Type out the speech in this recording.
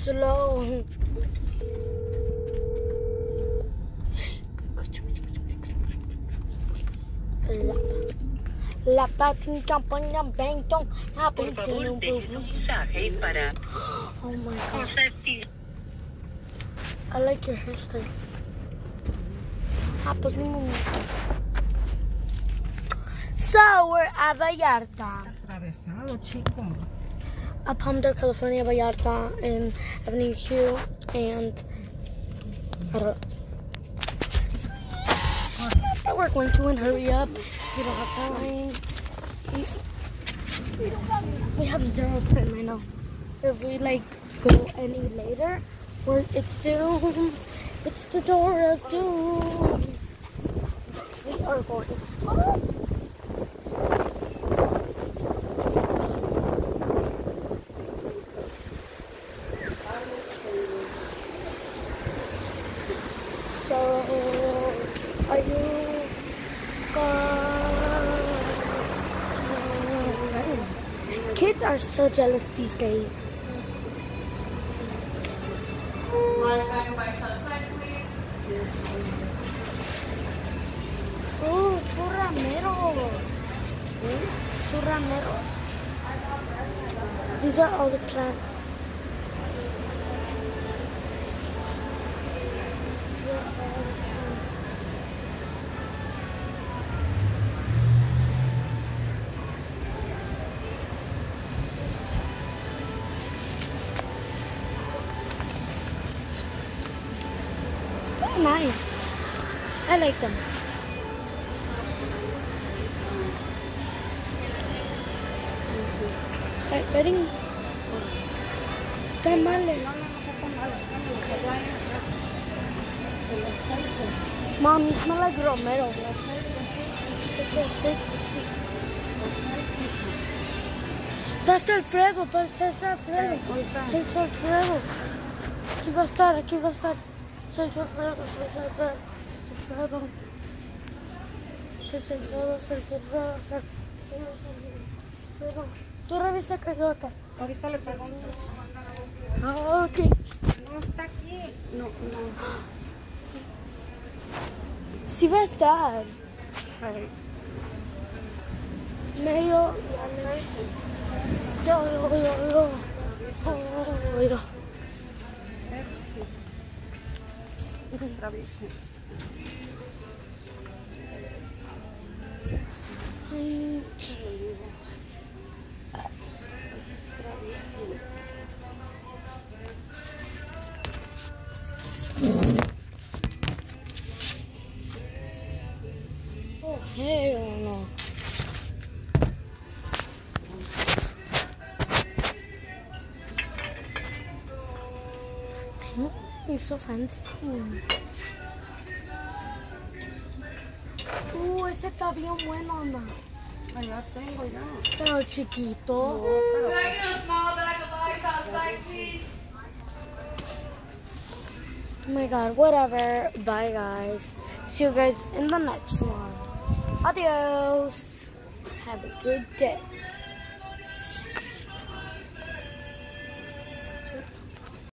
slow. La patin campaña bentón. Por favor, deje su mensaje para Oh my god. consentir. I like your hairstyle. Pues ni un... So we're at Vallarta. Atravesado, chico. Up Palmdale, California, Vallarta, and Avenue Q, and I don't. We're going to hurry up. We don't have time. We have zero time right now. If we like go any later, it's doom. It's the door of doom. We are going. So, are you Kids are so jealous these days. Oh, churrameros. Churrameros. These are all the plants. Very nice. I like them. Ready? Tamales. Mom, you smell like romero. Pasta Alfredo, salsa Alfredo. Salsa Alfredo. Aquí va a estar, aquí va a estar. Salsa Alfredo, salsa Alfredo. Alfredo. Salsa Alfredo, salsa Alfredo, salsa Alfredo. Tú revisa Cayota. Ahorita le pregunto. Ah, ok. No está aquí. No. Sí va a estar. Medio. Extra virgen. Oh, hell no. You're so fancy. Ese está bien bueno, mamá. Ya tengo ya. Pero chiquito. Can I get a small bag of ice outside, please? Oh my god, whatever. Bye, guys. See you guys in the next one. Adios. Have a good day.